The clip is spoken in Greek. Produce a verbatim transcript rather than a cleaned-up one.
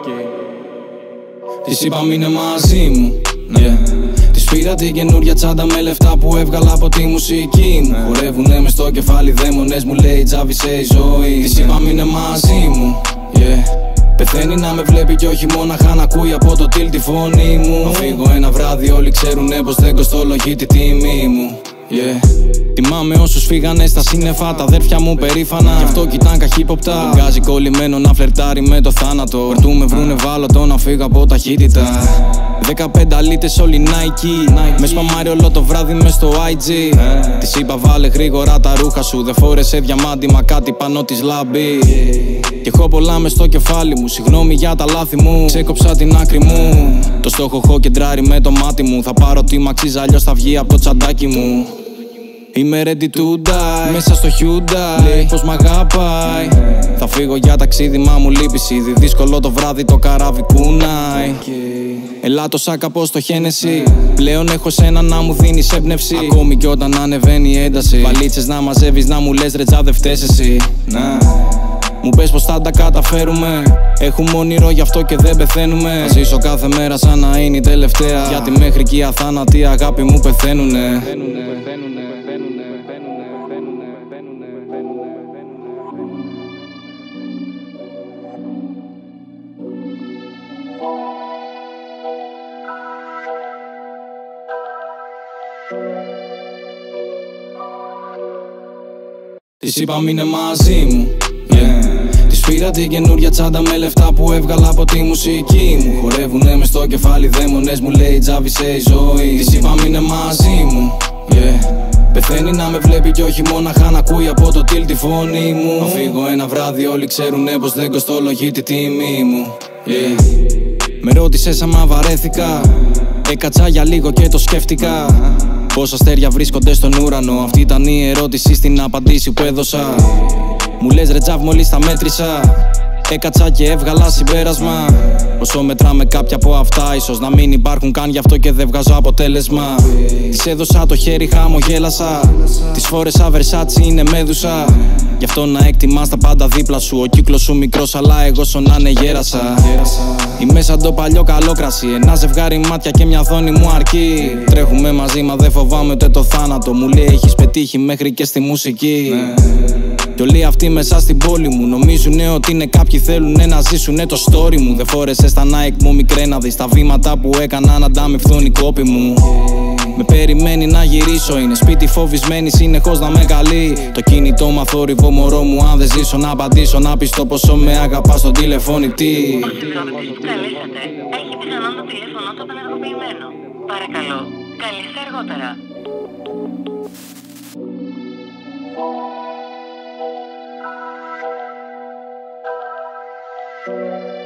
Της είπα μείνε μαζί μου, yeah. Της πήρα την καινούρια τσάντα με λεφτά που έβγαλα από τη μουσική μου. Χορεύουνε μες στο κεφάλι δαίμονες, μου λέει τζάβισε η ζωή. Της είπα μείνε μαζί μου, yeah. Πεθαίνει να με βλέπει κι όχι μόναχα να ακούει από το τιλ τη φωνή μου. Να φύγω ένα βράδυ όλοι ξέρουνε πως δεν κοστολογεί τη τιμή μου, yeah. Τιμάμε όσους φύγανε στα σύννεφα, τα αδέρφια μου περήφανα. Γι' αυτό κοιτάν καχύποπτα. Τον βγάζει κολλημένο να φλερτάρει με το θάνατο. Περτού με βρούνε βάλωτο να φύγω από ταχύτητα. Δεκαπέντε αλήτες όλοι Nike, Nike. Με σπαμάρει όλο το βράδυ μες στο άι τζι. ε. Της είπα βάλε γρήγορα τα ρούχα σου. Δεν φόρεσε διαμάντι μα κάτι πάνω της λάμπει. Και έχω πολλά μες στο κεφάλι μου. Συγγνώμη για τα λάθη μου. Ξέκοψα την άκρη μου. Το στόχο έχω κεντράρει με το μάτι μου. Θα πάρω τι μ' αξίζει, αλλιώς θα βγει από το τσαντάκι μου. Είμαι ready to die, μέσα στο Hyundai, λέει πως μ' αγαπάει. Θα φύγω για ταξίδι μα μου λείπεις ήδη. Δύσκολο το βράδυ το καράβι κουνάει. Ελά το σάκα πως το Χένεση. Πλέον έχω σένα να μου δίνεις έμπνευση. Ακόμη κι όταν ανεβαίνει η ένταση. Βαλίτσες να μαζεύεις να μου λες ρε τζα δεν φταίς εσύ. Να. Μου πες πως θα τα καταφέρουμε. Έχουμε όνειρο γι' αυτό και δεν πεθαίνουμε. Θα ζήσω κάθε μέρα σαν να είναι η τελευταία. Γιατί μέχρι κι οι αθάνατοι αγάπη μου πεθαίνουνε. Της είπα μείνε μαζί μου, yeah. Της πήρα την καινούρια τσάντα με λεφτά που έβγαλα από τη μουσική μου. Χορεύουνε μες στο κεφάλι δαίμονες, μου λέει τζάβισε η ζωή. Της είπα μείνε μαζί μου, yeah. Πεθαίνει να με βλέπει κι όχι μόναχα να ακούει από το τιλ τη φωνή μου. Θα φύγω ένα βράδυ όλοι ξέρουνε πως δεν κοστολογεί τη τιμή μου, yeah. Με ρώτησες άμα βαρέθηκα. Έκατσα για λίγο και το σκέφτηκα. Πόσα αστέρια βρίσκονται στον ουρανό. Αυτή ήταν η ερώτηση στην απαντήση που έδωσα. Μου λες ρε τζαβ μόλις τα μέτρησα. Έκατσα και έβγαλα συμπέρασμα. Όσο μετράμε κάποια από αυτά ίσως να μην υπάρχουν καν, γι' αυτό και δεν βγάζω αποτέλεσμα. Της έδωσα το χέρι, χαμογέλασα. Της φόρεσα Versace, είναι μέδουσα. Γι' αυτό να εκτιμάς τα πάντα δίπλα σου. Ο κύκλος σου μικρός αλλά εγώ σω να είναι γέρασα. Είμαι σαν το παλιό καλό κρασί. Ένα ζευγάρι μάτια και μια δόνη μου αρκεί. Τρέχουμε μαζί μα δεν φοβάμαι ούτε το θάνατο. Μου λέει έχεις πετύχει μέχρι και στη μουσική. Κι όλοι αυτοί μέσα στην πόλη μου νομίζουνε ότι είναι κάποιοι θέλουνε να ζήσουνε το story μου. Δεν φόρεσε στα Nike μου μικρέ να δεις τα βήματα που έκανα να ανταμυφθούν οι κόποι μου. Με περιμένει να γυρίσω, είναι σπίτι φοβισμένη συνεχώς να με καλεί. Το κινητό μα θόρυβο μωρό μου, αν δεν ζήσω να απαντήσω να πεις το πόσο με αγαπάς στον τηλεφωνητή. Ο τηλεφωνητής που καλέσατε έχει πιθανόν το τηλέφωνο του απενεργοποιημένο. Παρακαλώ, καλέστε αργότερα. Thank you.